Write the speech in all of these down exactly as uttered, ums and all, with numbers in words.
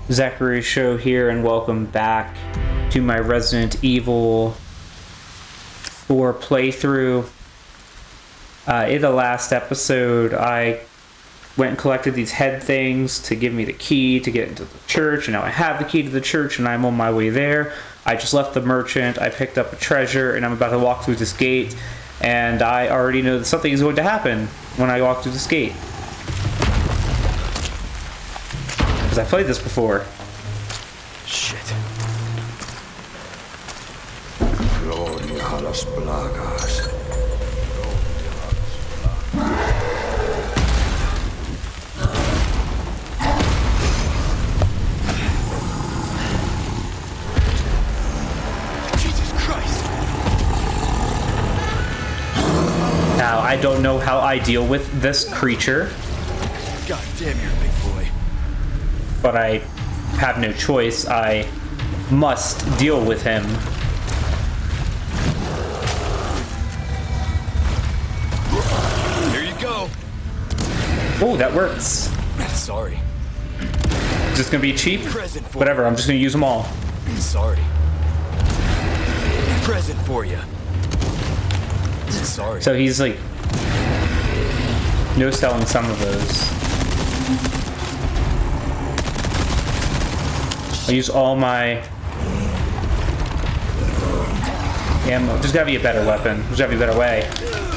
Zachary Show here, and welcome back to my Resident Evil four playthrough. Uh, in the last episode, I went and collected these head things to give me the key to get into the church, and now I have the key to the church, and I'm on my way there. I just left the merchant, I picked up a treasure, and I'm about to walk through this gate, and I already know that something is going to happen when I walk through this gate. Because I played this before. Shit. Gloria a las plagas. Jesus Christ. Now, I don't know how I deal with this creature. God damn, you're a big boy. But I have no choice. I must deal with him. Here you go. Oh, that works. Sorry. Is this gonna be cheap? Present for Whatever, I'm just gonna use them all. Sorry. Present for you. Sorry. So he's like no selling some of those. I use all my ammo. There's gotta be a better weapon. There's gotta be a better way.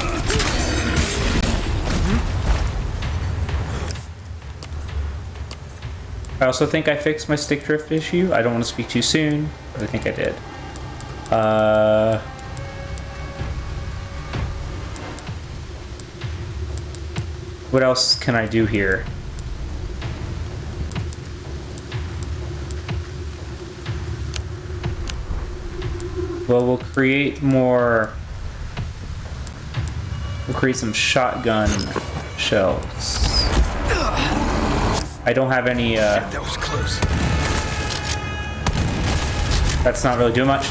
I also think I fixed my stick drift issue. I don't want to speak too soon, but I think I did. Uh... What else can I do here? Well, we'll create more... We'll create some shotgun shells. I don't have any, uh... That was close. That's not really doing much.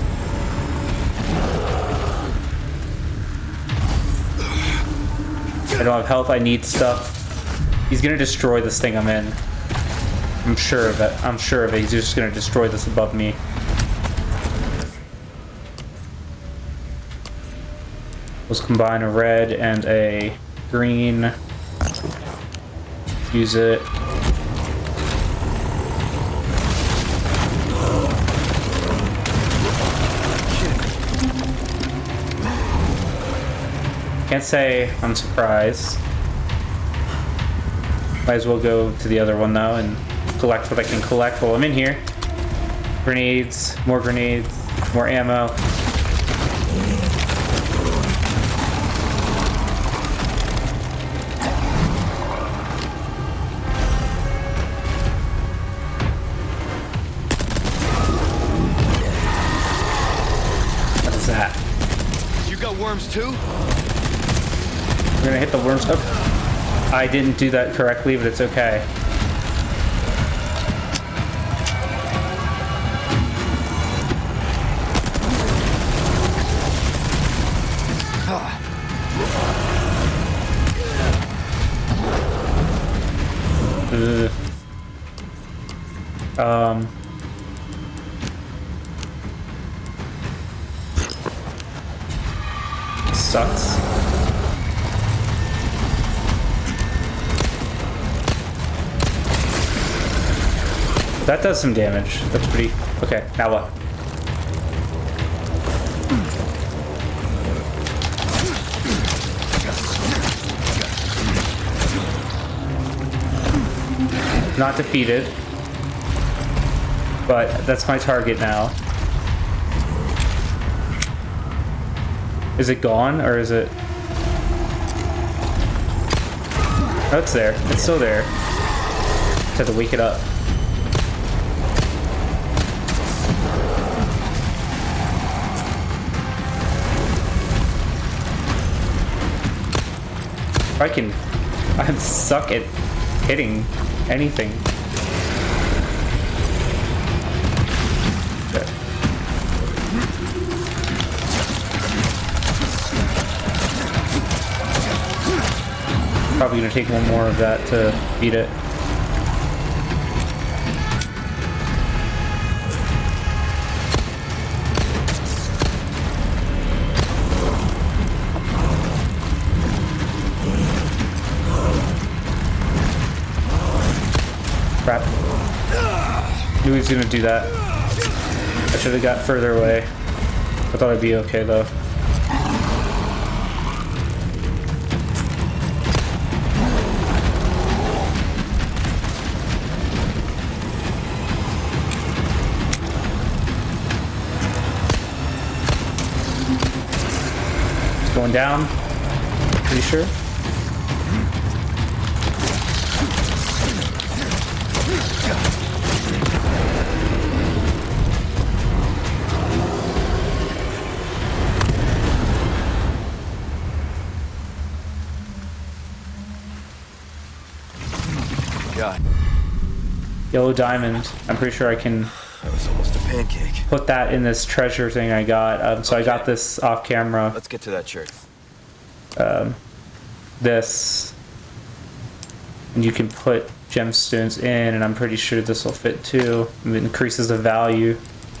I don't have health, I need stuff. He's gonna destroy this thing I'm in. I'm sure of it. I'm sure of it. He's just gonna destroy this above me. Let's combine a red and a green. Use it. Can't say I'm surprised. Might as well go to the other one though and collect what I can collect while I'm in here. Grenades, more grenades, more ammo. What is that? You got worms too? We're gonna hit the worms. Oh, I didn't do that correctly, but it's okay. Ugh. Um. Sucks. That does some damage. That's pretty... Okay, now what? Not defeated. But that's my target now. Is it gone, or is it... Oh, it's there. It's still there. Just have to wake it up. I can... I suck at hitting anything. Okay. Probably gonna take one more of that to beat it. knew he was gonna do that. I should have got further away. I thought I'd be okay though. It's going down. Pretty sure. God, Yellow diamond. I'm pretty sure I can that was almost a pancake. put that in this treasure thing I got. Um, so I got this off camera. Let's get to that church. Um, this. And you can put gemstones in, and I'm pretty sure this will fit too. It increases the value.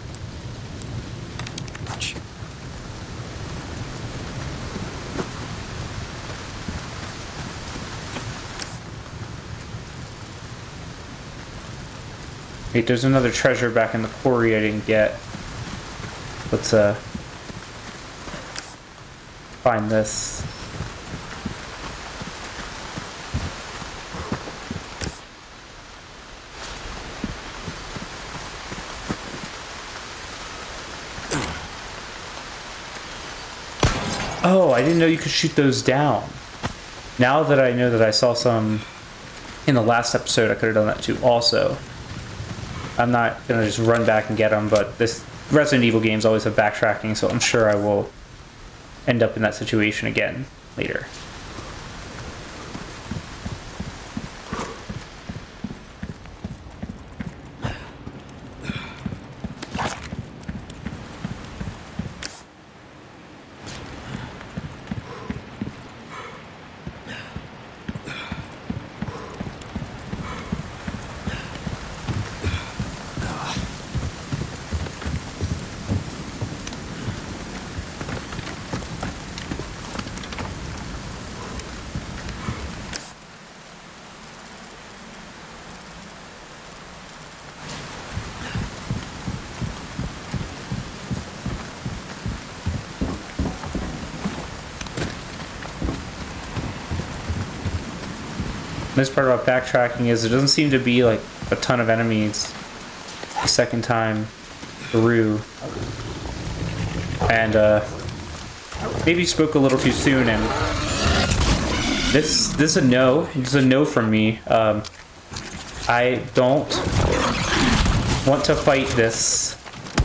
Wait, there's another treasure back in the quarry I didn't get. Let's uh find this. Oh, I didn't know you could shoot those down. Now that I know that I saw some in the last episode, I could have done that too also. I'm not gonna just run back and get them, but this Resident Evil games always have backtracking, so I'm sure I will end up in that situation again later. This part about backtracking is there doesn't seem to be like a ton of enemies the second time through, and uh, maybe spoke a little too soon. And this this is a no. This is a no from me. Um, I don't want to fight this.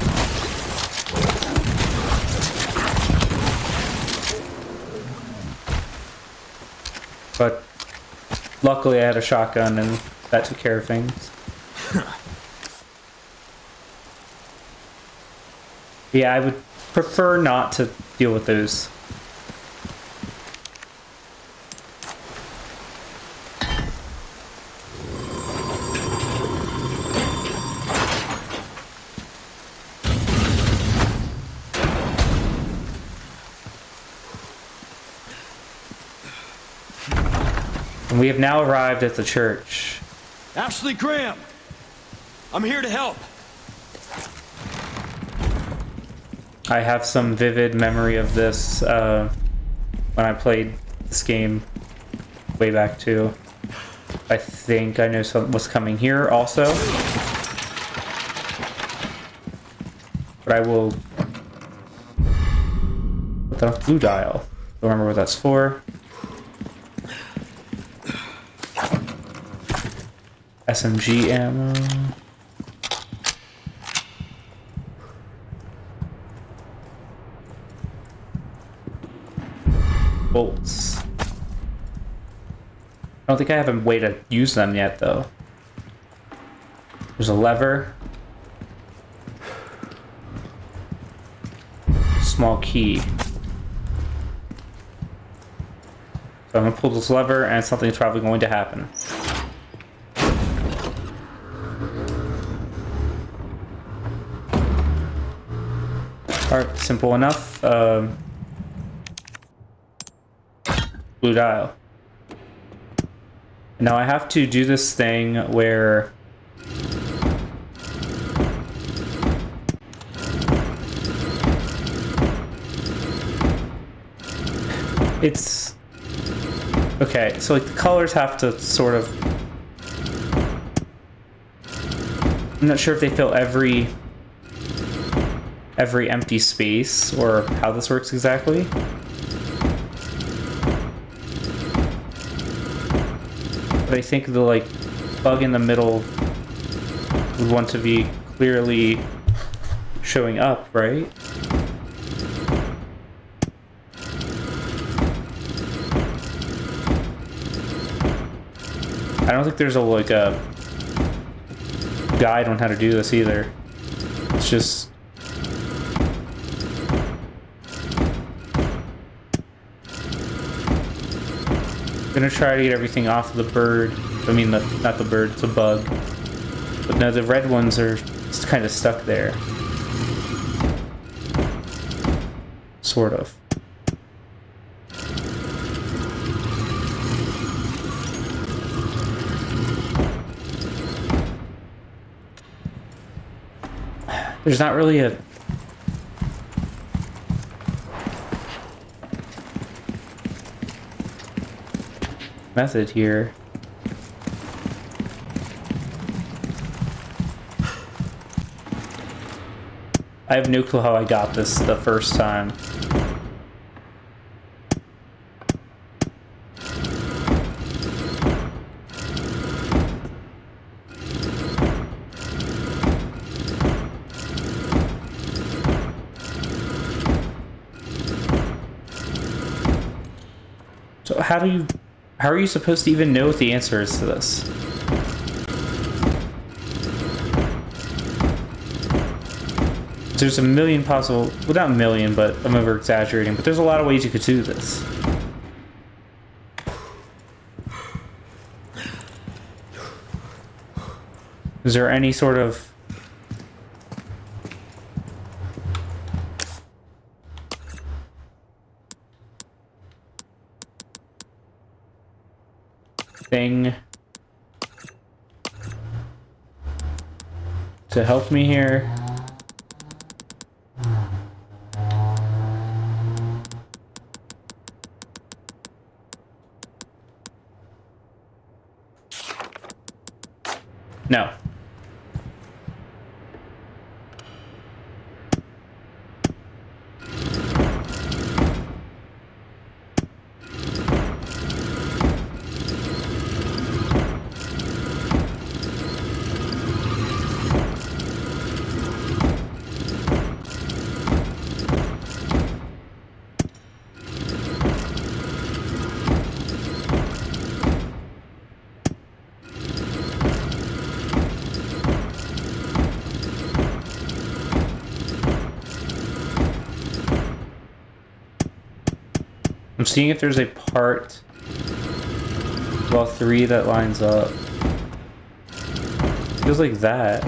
But luckily I had a shotgun and that took care of things. Yeah, I would prefer not to deal with those. And we have now arrived at the church. Ashley Graham! I'm here to help. I have some vivid memory of this uh, when I played this game way back too. I think I know some, what's coming here also. But I will... What the blue dial? Don't remember what that's for. S M G ammo. Bolts. I don't think I have a way to use them yet, though. There's a lever. Small key. So I'm gonna pull this lever, and something's probably going to happen. Alright, simple enough. Um, blue dial. Now I have to do this thing where it's okay. So like the colors have to sort of. I'm not sure if they fill every every empty space or how this works exactly. But I think the like bug in the middle would want to be clearly showing up, right? I don't think there's a like a guide on how to do this either. It's just I'm gonna try to get everything off of the bird. I mean, the, not the bird, it's a bug. But no, the red ones are just kind of stuck there. Sort of. There's not really a method here. I have no clue how I got this the first time. So how do you, how are you supposed to even know what the answer is to this? There's a million possible, well not a million, but I'm over exaggerating, but there's a lot of ways you could do this. Is there any sort of thing to help me here? No. I'm seeing if there's a part of all three that lines up. Feels like that.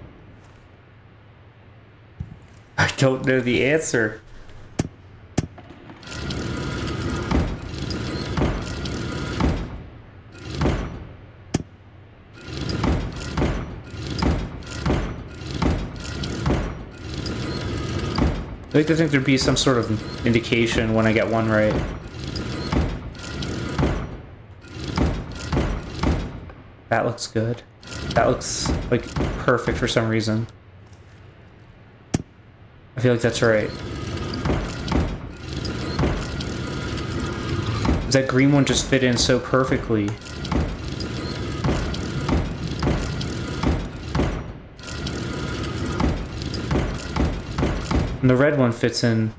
I don't know the answer. I like to think there'd be some sort of indication when I get one right. That looks good. That looks like perfect for some reason. I feel like that's right. That green one just fit in so perfectly. And the red one fits in.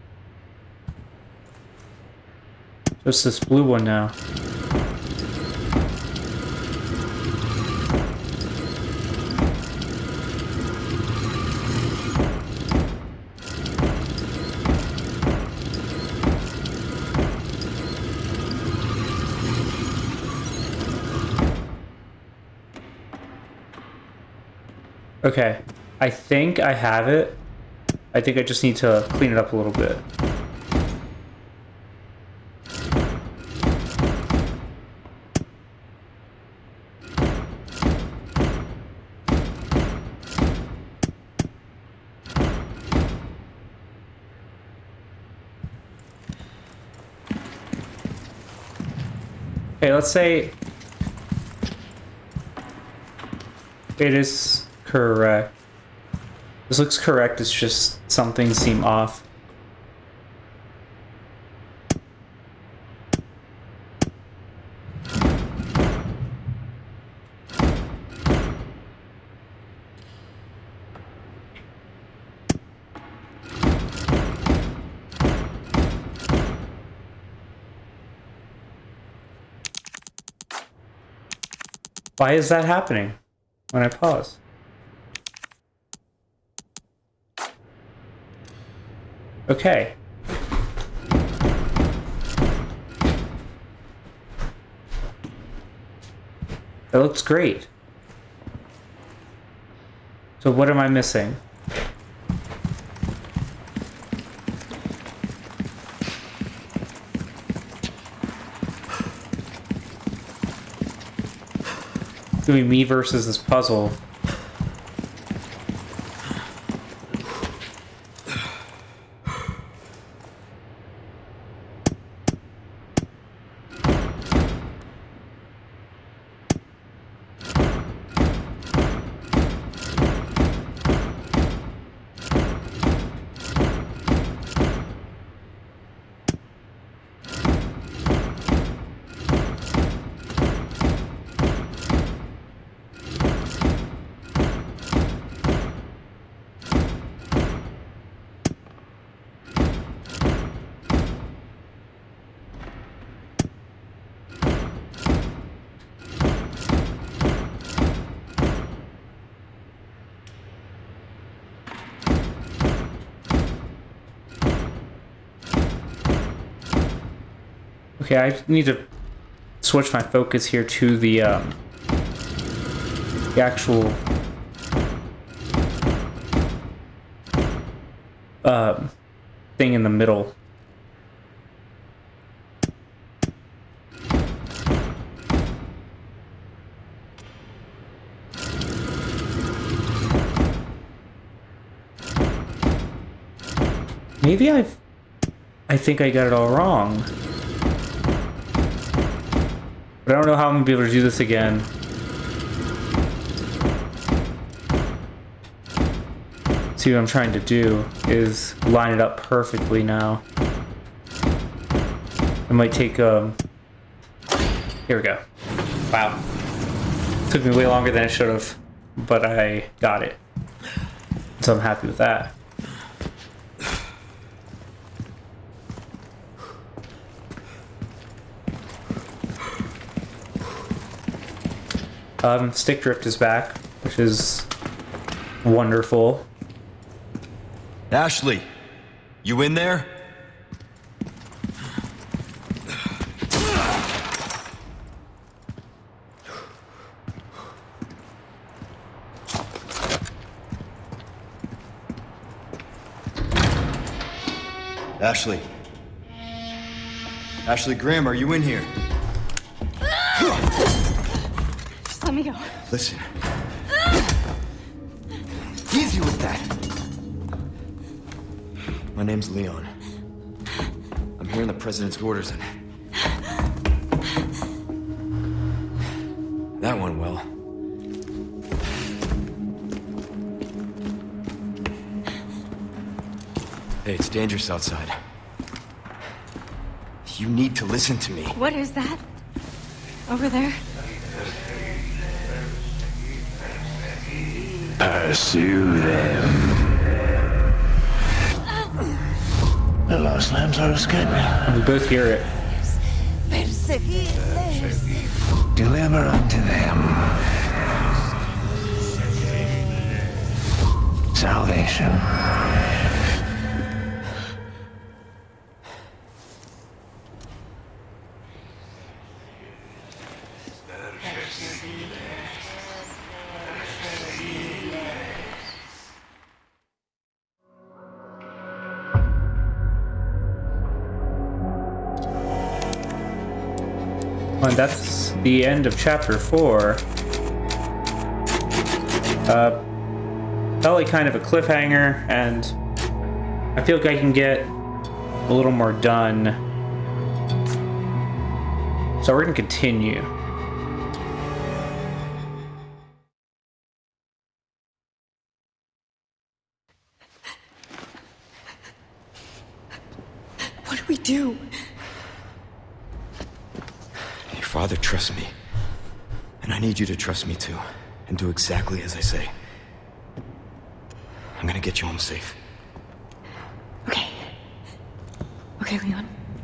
Just this blue one now. Okay, I think I have it. I think I just need to clean it up a little bit. Okay, let's say it is correct. This looks correct, it's just some things seem off. Why is that happening when I pause? Okay. That looks great. So what am I missing? It's gonna be me versus this puzzle. Okay, I need to switch my focus here to the, um, the actual um, thing in the middle. Maybe I've... I think I got it all wrong. But I don't know how I'm gonna be able to do this again. See, what I'm trying to do is line it up perfectly now. It might take, um... Here we go. Wow. Took me way longer than it should have, but I got it. So I'm happy with that. Um, stick drift is back, which is wonderful. Ashley, you in there? Ashley. Ashley Graham, are you in here? Just let me go. Listen. Easy with that. My name's Leon. I'm hearing the president's orders and... That went well. Hey, it's dangerous outside. You need to listen to me. What is that? Over there? Pursue them. The lost lambs are escaping. We both hear it. Deliver unto them salvation. And that's the end of chapter four. Uh, felt like kind of a cliffhanger, and I feel like I can get a little more done. So So we're gonna continue. What do we do? Your father trusts me. And I need you to trust me too. And do exactly as I say. I'm gonna get you home safe. Okay. Okay, Leon.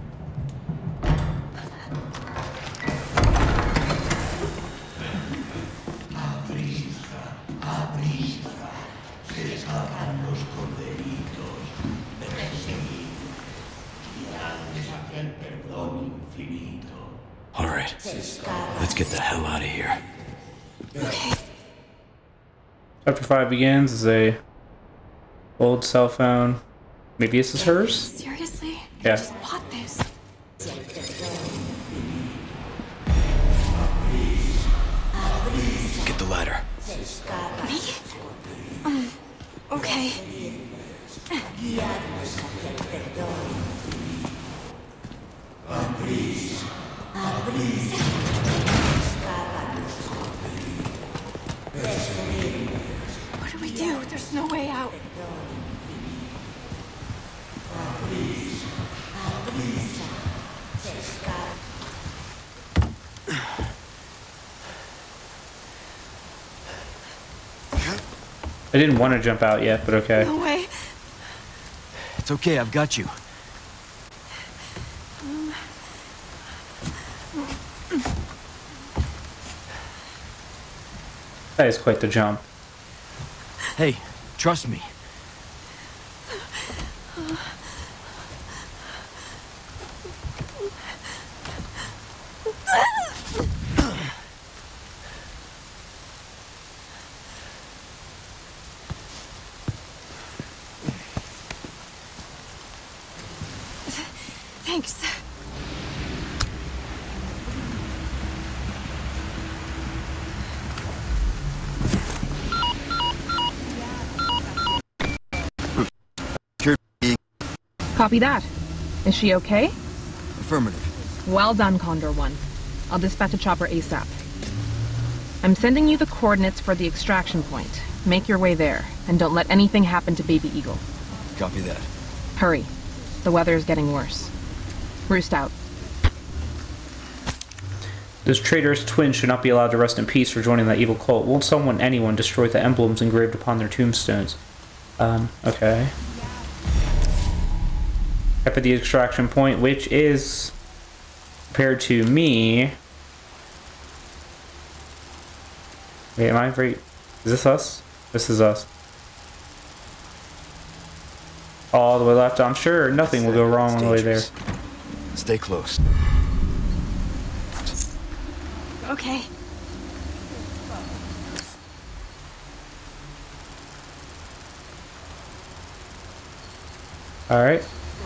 All right. Let's get the hell out of here. Okay. Chapter five begins as a old cell phone. Maybe this is hers? Seriously? Yeah. I just bought this. Get the ladder. Me? Um, okay. What do we do? There's no way out. I didn't want to jump out yet, but okay. No way. It's okay, I've got you. That is quite the jump. Hey, trust me. Thanks. Copy that. Is she okay? Affirmative. Well done, Condor One. I'll dispatch a chopper ASAP. I'm sending you the coordinates for the extraction point. Make your way there, and don't let anything happen to Baby Eagle. Copy that. Hurry. The weather is getting worse. Roost out. This traitorous twin should not be allowed to rest in peace for joining that evil cult. Won't someone, anyone, destroy the emblems engraved upon their tombstones? Um, okay. Up at the extraction point, which is, compared to me... Wait, am I right? Is this us? This is us. All the way left. I'm sure nothing will go wrong on the way there. Stay close. Okay. All right.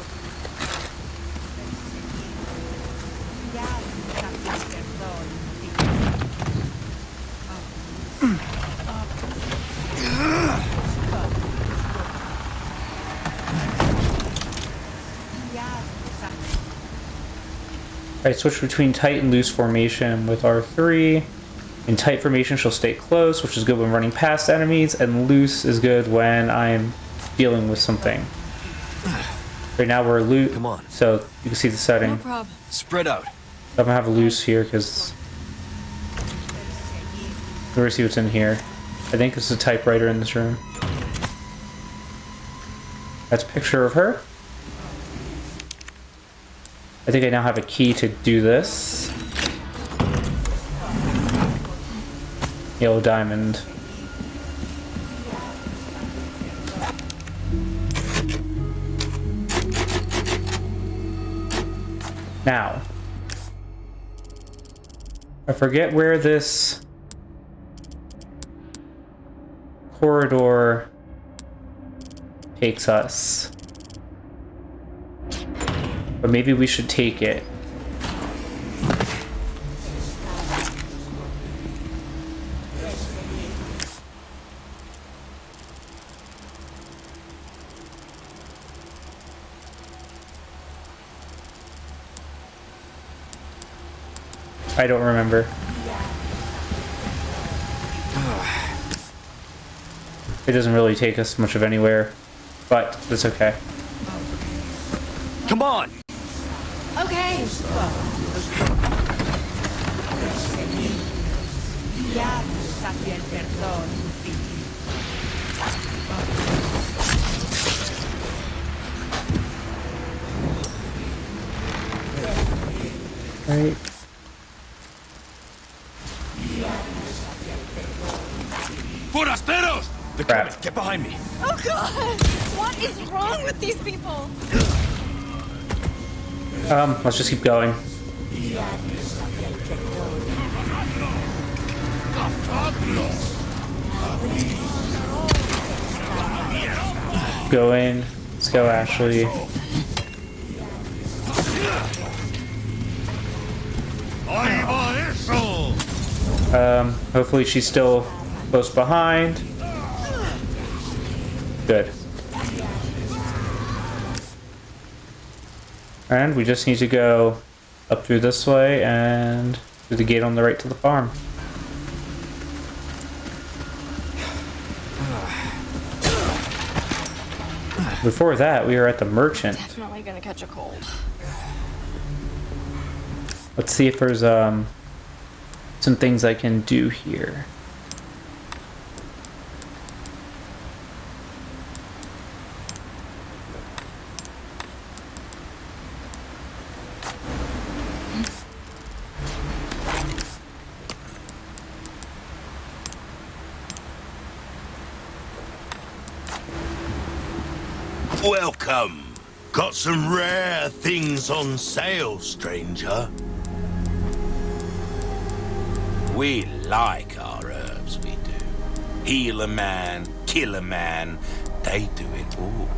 Alright, switch between tight and loose formation with R three. In tight formation, she'll stay close, which is good when running past enemies, and loose is good when I'm dealing with something. Right now we're loose, Come on. so you can see the setting. No problem. Spread out. I'm gonna have loose here because we're gonna see what's in here. I think it's a typewriter in this room. That's a picture of her. I think I now have a key to do this. Yellow diamond. Now, I forget where this corridor takes us. But maybe we should take it. I don't remember. It doesn't really take us much of anywhere, but that's okay. Come on! Okay. Right. Forasteros! The Crap. Get behind me. Oh God! What is wrong with these people? Um, let's just keep going. Go in. Let's go, Ashley. Um, hopefully she's still close behind. Good. And we just need to go up through this way and through the gate on the right to the farm. Before that, we were at the merchant. Definitely gonna catch a cold. Let's see if there's um some things I can do here. Welcome. Got some rare things on sale, stranger. We like our herbs, we do. Heal a man, kill a man, they do it all.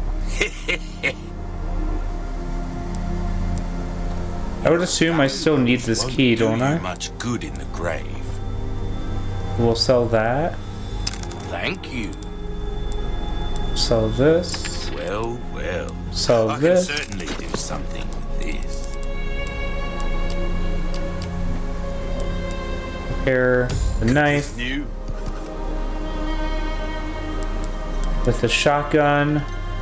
I would assume I still need this Won't key, do don't you I? much good in the grave. We'll sell that. Thank you. Sell this. Well, well. Sell I this. can certainly do something with this. Repair the knife New. with the shotgun.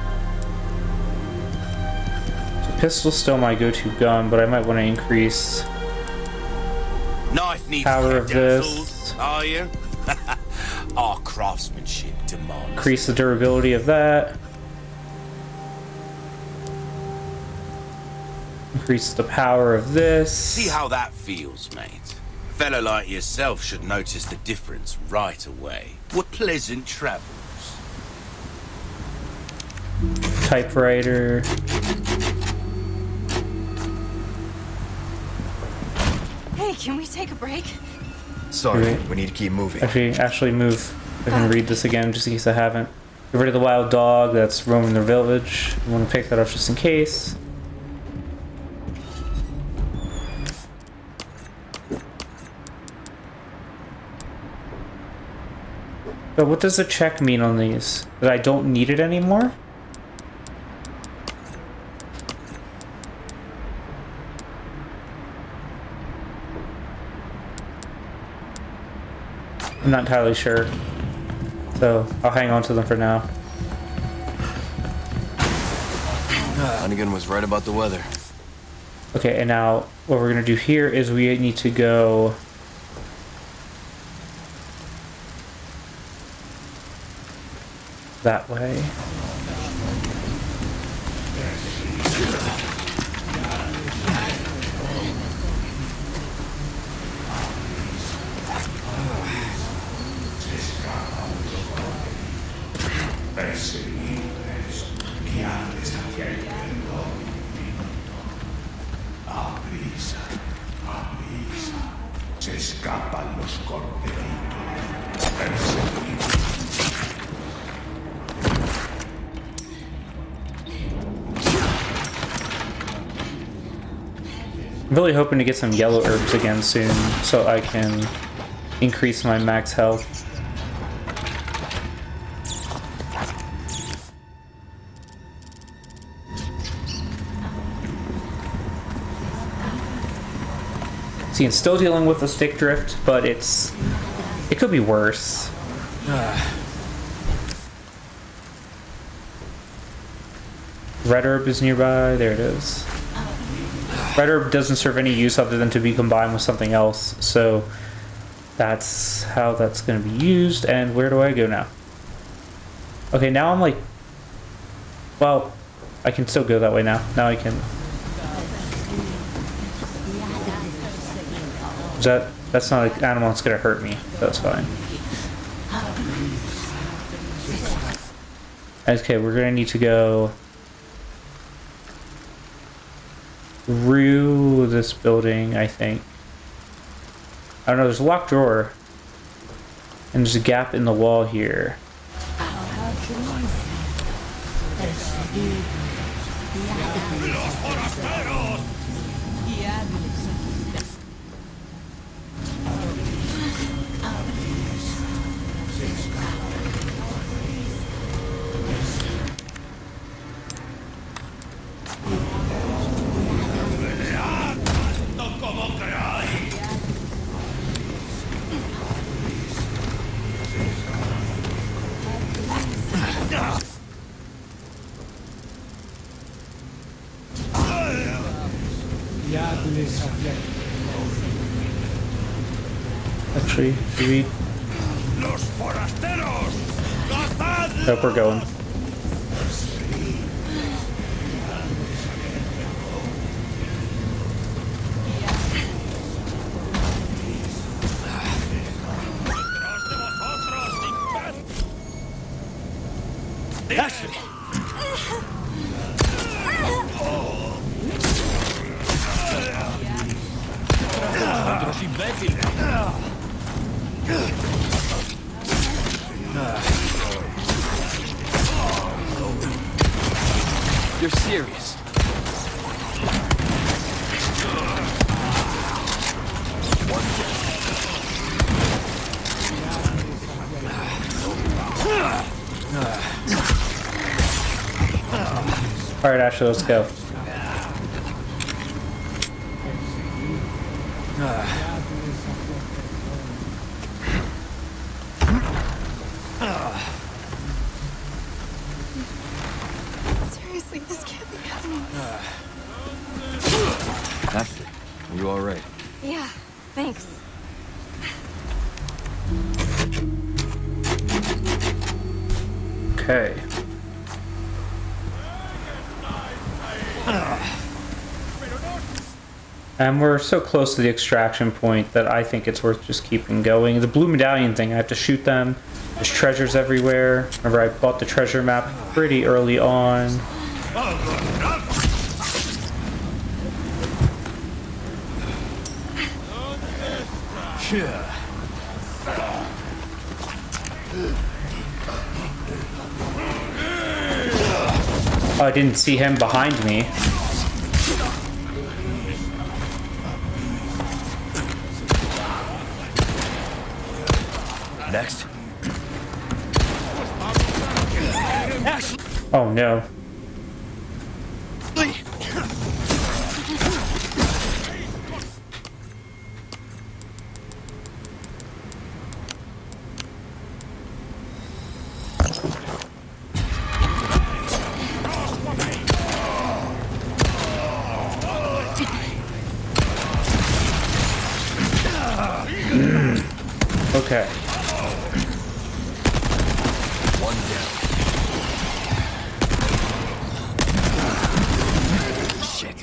So pistol's still my go-to gun, but I might want to increase Knife needs power of dazzled, this. are you? Our craftsmanship demands. Increase the durability of that. Increase the power of this. See how that feels, mate. A fellow like yourself should notice the difference right away. What pleasant travels. Typewriter. Hey, can we take a break? Sorry, Right. we need to keep moving. Actually, actually move. I can read this again just in case I haven't. Get rid of the wild dog that's roaming the village. I want to pick that up just in case. But what does the check mean on these? That I don't need it anymore? I'm not entirely sure. So I'll hang on to them for now. Hunnigan was right about the weather. Okay, and now what we're gonna do here is we need to go that way. Se escapan los corderitos. I'm really hoping to get some yellow herbs again soon so I can increase my max health. See, I'm still dealing with the stick drift, but it's... it could be worse. Red herb is nearby. There it is. Red herb doesn't serve any use other than to be combined with something else, so that's how that's going to be used. And where do I go now? Okay, now I'm like... well, I can still go that way now. Now I can... Is that... that's not an animal that's going to hurt me. That's fine. Okay, we're going to need to go... through this building, I think. I don't know, there's a locked drawer. And there's a gap in the wall here. Actually, do we... nope, we're going. You're serious. All right, Ashley, let's go. Seriously, this can't be happening. Ashley, are you all right? Yeah, thanks. Okay. And we're so close to the extraction point that I think it's worth just keeping going. The blue medallion thing, I have to shoot them. There's treasures everywhere. Remember, I bought the treasure map pretty early on. Oh, I didn't see him behind me. Next. Oh no. Okay. One down. Shit.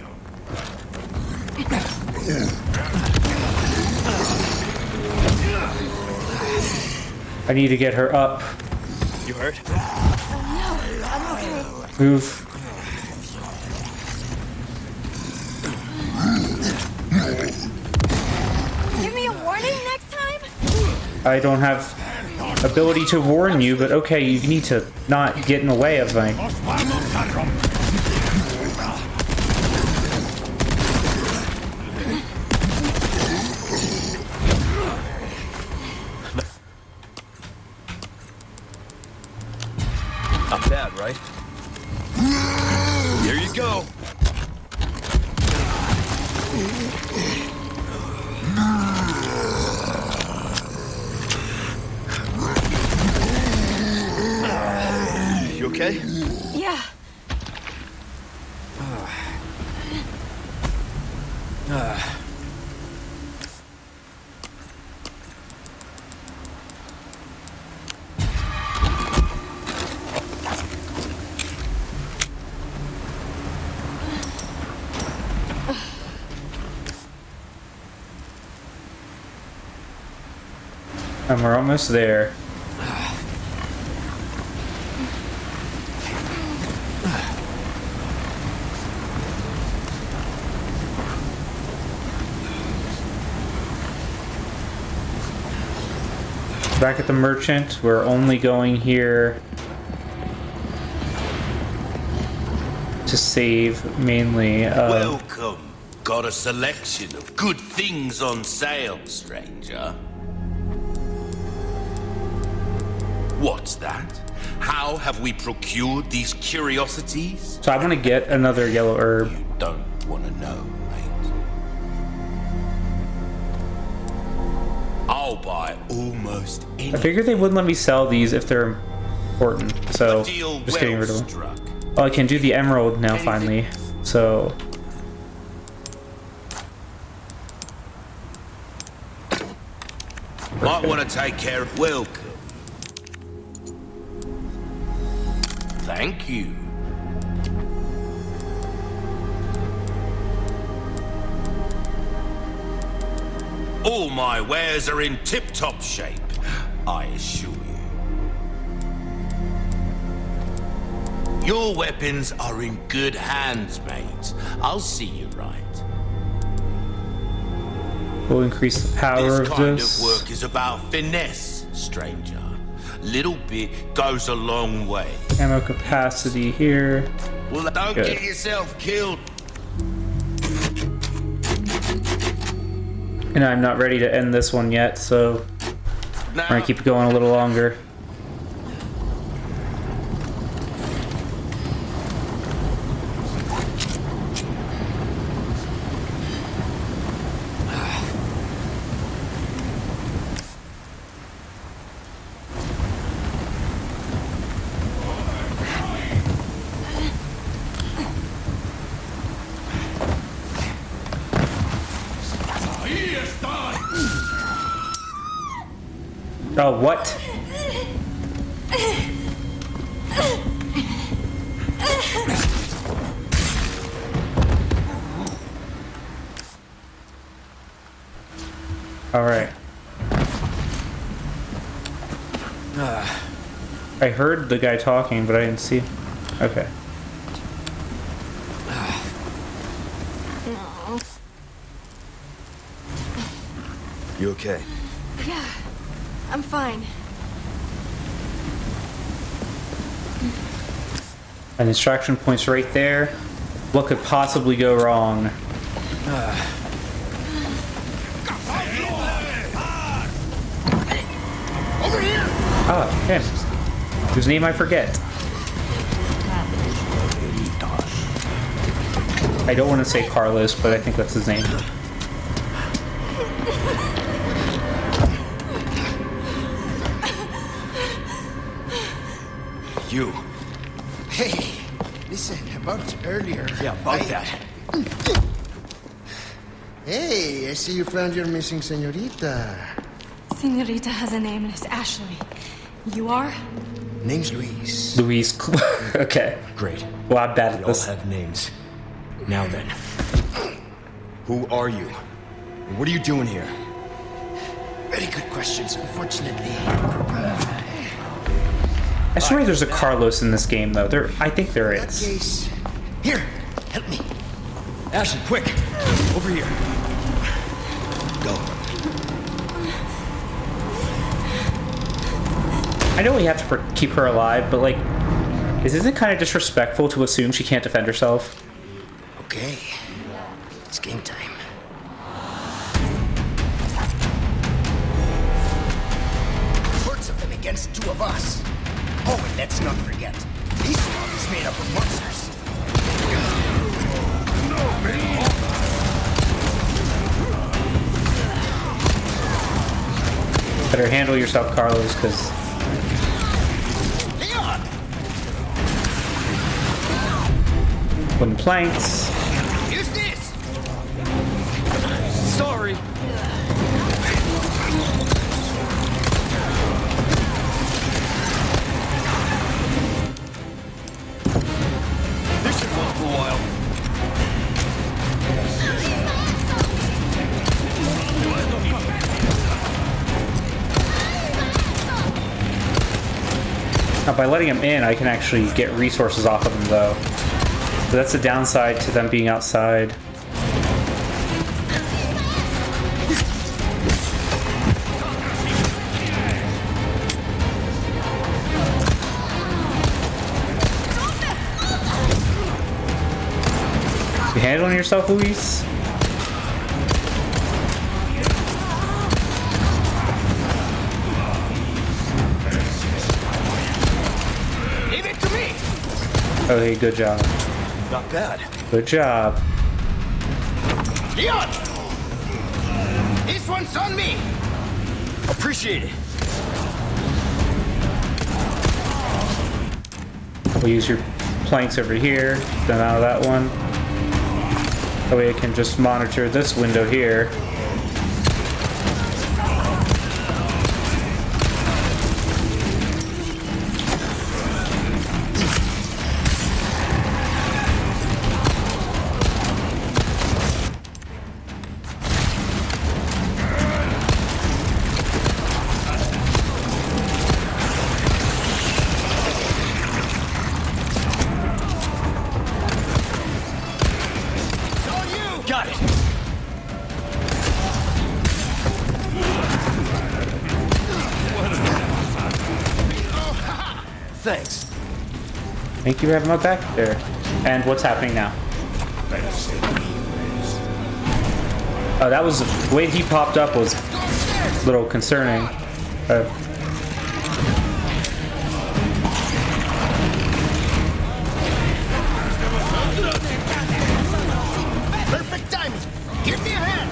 I need to get her up. You hurt? No, I'm okay. Move. Give me a warning next time? I don't have ability to warn you, but okay, you need to not get in the way of me. Not bad, right? Here you go. You okay? Yeah. And we're almost there. Back at the merchant, we're only going here to save mainly. Uh, Welcome. Got a selection of good things on sale, stranger. What's that? How have we procured these curiosities? so I want to get another yellow herb. You don't want to know, mate. I'll buy almost I anything. figured they wouldn't let me sell these if they're important, so A deal just getting rid well of them. struck. Oh, I can do the emerald now finally. So Might want to take care of. Welcome. Thank you. All my wares are in tip-top shape, I assure you. Your weapons are in good hands, mate. I'll see you right. we'll increase the power This of kind this. of work is about finesse, stranger. Little bit goes a long way. Ammo capacity here. Well, don't Good. get yourself killed. And I'm not ready to end this one yet, so Now, we're gonna keep it going a little longer. Oh, what? All right. I heard the guy talking, but I didn't see him. Okay. You okay? Yeah. I'm fine. An extraction point's right there. What could possibly go wrong? Oh, him. Whose name I forget. I don't want to say Carlos, but I think that's his name. You. Hey, listen, about earlier. Yeah, about I- that. Hey, I see you found your missing señorita. Senorita has a name and it's Ashley. You are? Name's Luis. Luis. Okay. Great. Well, I'm bad We at all this. have names. Now then. Who are you? What are you doing here? Very good questions, unfortunately. I swear there's a Carlos in this game, though. There, I think there In that is. case, here, help me. Ashley, quick! Over here. Go. I know we have to pr- keep her alive, but like, isn't it kind of disrespectful to assume she can't defend herself? Okay, it's game time. Hordes of them against two of us. Oh, and let's not forget, this mob is made up of monsters. Better handle yourself, Carlos, because... Leon! Wooden planks. Use this! Sorry. This should work for a while. Now, by letting them in, I can actually get resources off of them, though. So that's the downside to them being outside. You handling yourself, Luis? Leave it to me! Okay, good job. Not bad. Good job. Leon! This one's on me! Appreciate it. We'll use your planks over here, then out of that one. That way I can just monitor this window here. Got it! Thanks. Thank you for having my back there. And what's happening now? Oh, that was... The way he popped up was a little concerning. Uh, Perfect timing! Give me a hand!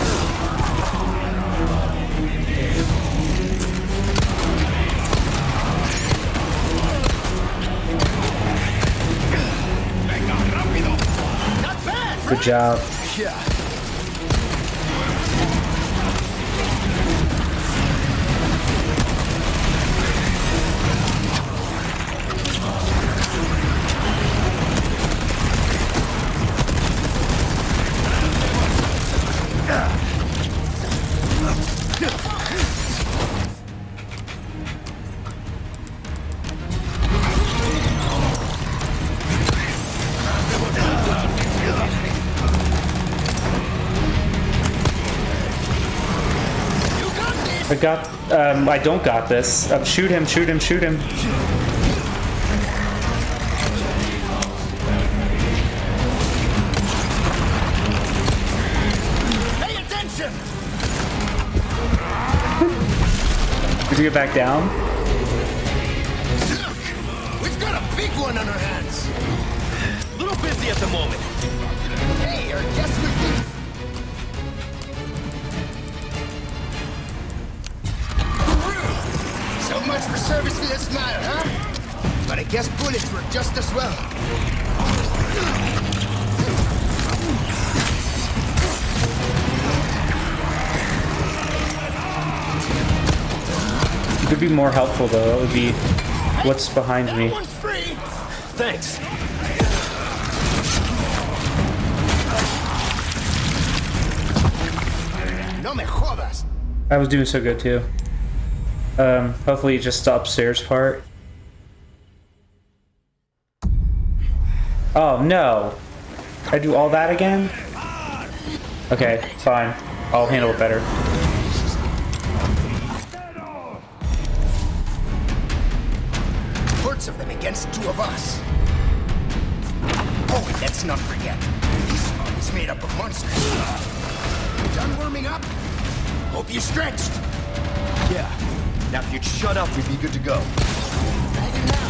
Not bad! good job. Yeah. I got... Um, I don't got this. Uh, shoot him, shoot him, shoot him. Pay attention! Did you get back down? Look! We've got a big one on our hands! Little busy at the moment. Hey, or guess we think... So much for serviceless matter, huh? But I guess bullets work just as well. It could be more helpful, though. It would be... What's behind That me? one's free! Thanks. No me jodas! I was doing so good, too. Um, hopefully just the upstairs part. Oh, no. I do all that again? Okay, fine. I'll handle it better. Hordes of them against two of us. Oh, and let's not forget, this mob is made up of monsters. Done warming up? Hope you stretched. Yeah. Now if you'd shut up, we'd be good to go. Dragon now.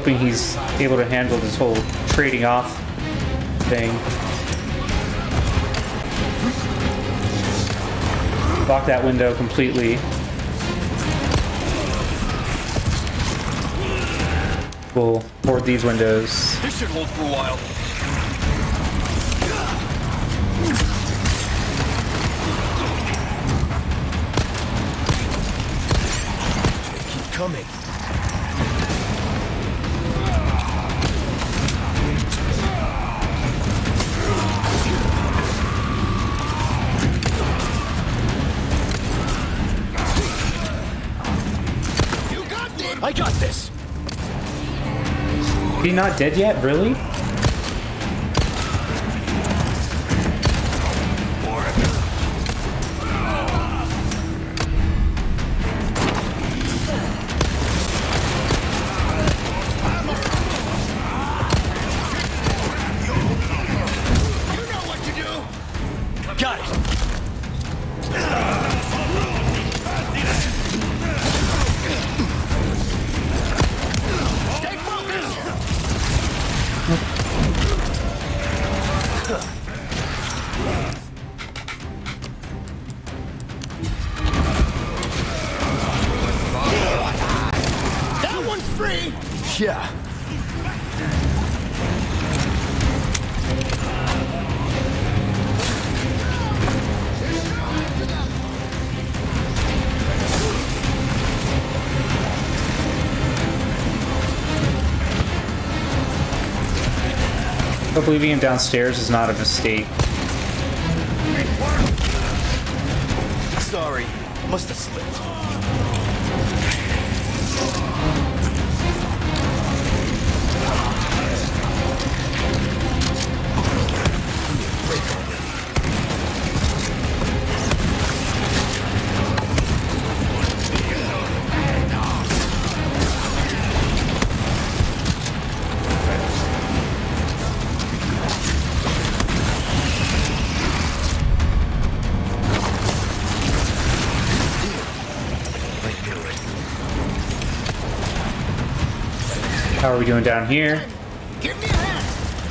hoping he's able to handle this whole trading off thing. Block that window completely. We'll board these windows. This should hold for a while. They keep coming. You got this. I got this. He not dead yet? Really? Got it. Stay focused. That one's free. Yeah. Hope leaving him downstairs is not a mistake. Sorry. Must have slipped. How are we doing down here? Give me a hand.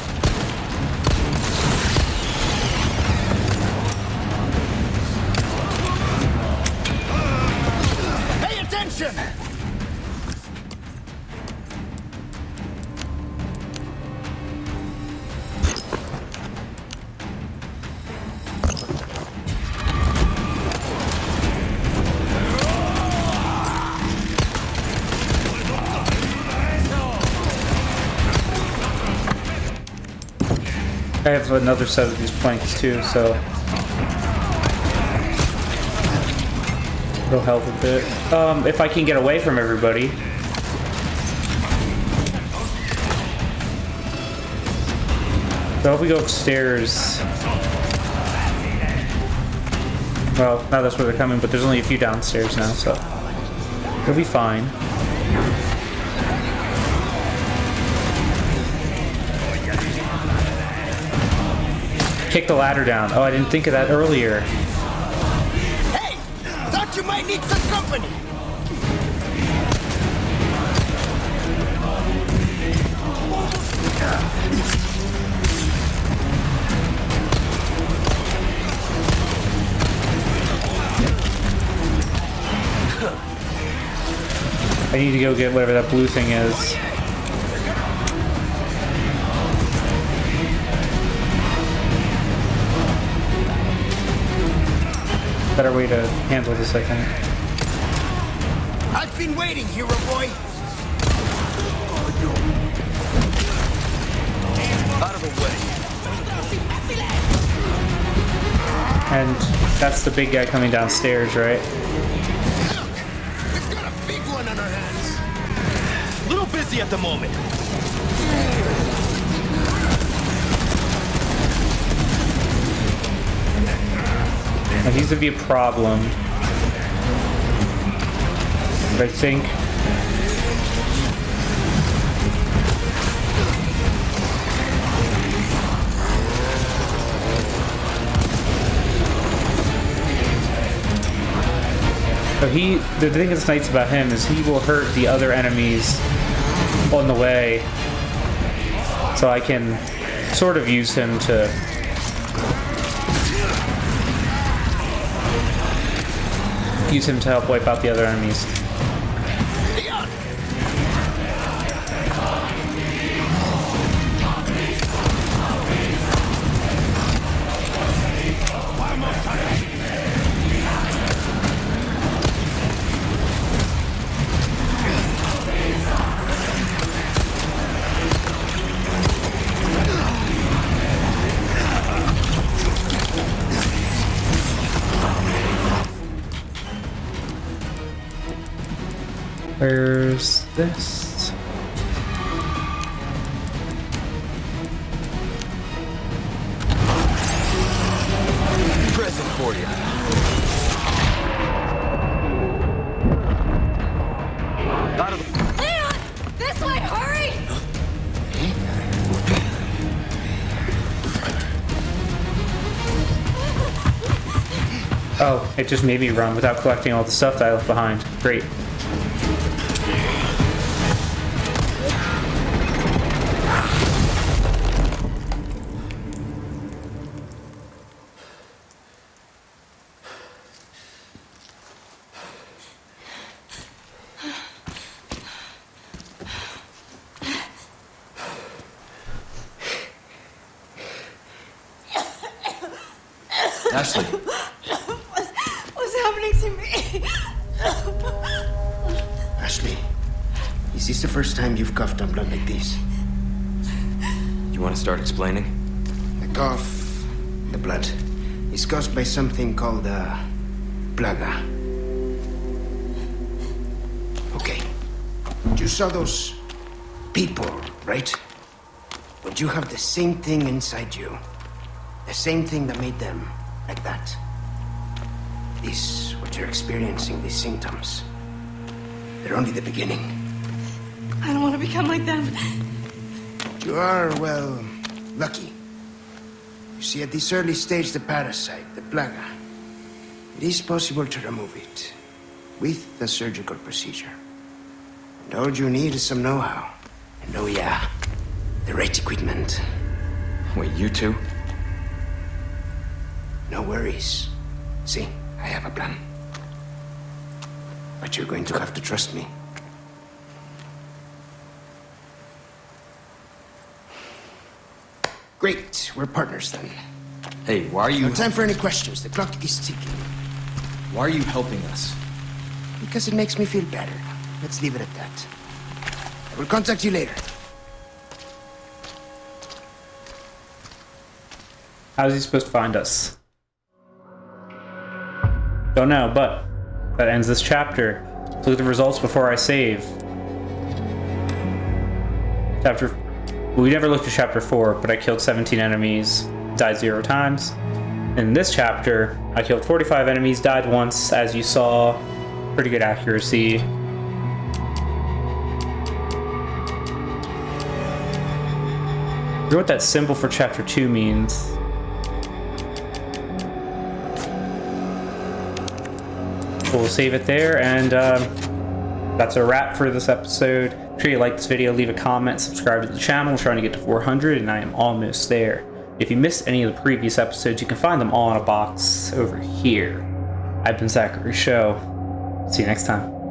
Pay attention. I have another set of these planks too, so it'll help a bit. Um, if I can get away from everybody. So if we go upstairs, well, now that's where they're coming, but there's only a few downstairs now, so it'll be fine. Kick the ladder down. Oh, I didn't think of that earlier. Hey, thought you might need some company. I need to go get whatever that blue thing is. Better way to handle this, I think. I've been waiting, hero boy. Out of the way. And that's the big guy coming downstairs, right? Look, we've got a big one on our hands. Little busy at the moment. Now, he's gonna be a problem. But I think so he, the thing that's nice about him is he will hurt the other enemies on the way, so I can sort of use him to use him to help wipe out the other enemies. Where's this? Present for you. Out of the... Leon! This way, hurry! Oh, it just made me run without collecting all the stuff that I left behind. Great. Ashley. What's, what's happening to me? Ashley, is this the first time you've coughed up blood like this? You want to start explaining? The cough, the blood, is caused by something called a plaga. Okay. You saw those people, right? But you have the same thing inside you. The same thing that made them like that. This, what you're experiencing, these symptoms, they're only the beginning. I don't want to become like them. You are, well, lucky. You see, at this early stage, the parasite, the plaga, it is possible to remove it with a surgical procedure. And all you need is some know-how. And oh yeah, the right equipment. Wait, you two? No worries. See, I have a plan. But you're going to have to trust me. Great, we're partners then. Hey, why are you... No time for any questions. The clock is ticking. Why are you helping us? Because it makes me feel better. Let's leave it at that. I will contact you later. How's he supposed to find us? Don't know, but that ends this chapter. Let's look at the results before I save. Chapter... We never looked at chapter four, but I killed seventeen enemies, died zero times. In this chapter, I killed forty-five enemies, died once, as you saw. Pretty good accuracy. I wonder what that symbol for chapter two means. We'll save it there, and um, that's a wrap for this episode. Make sure you like this video, leave a comment, subscribe to the channel. We're trying to get to four hundred, and I am almost there. If you missed any of the previous episodes, you can find them all in a box over here. I've been Zachary Show. See you next time.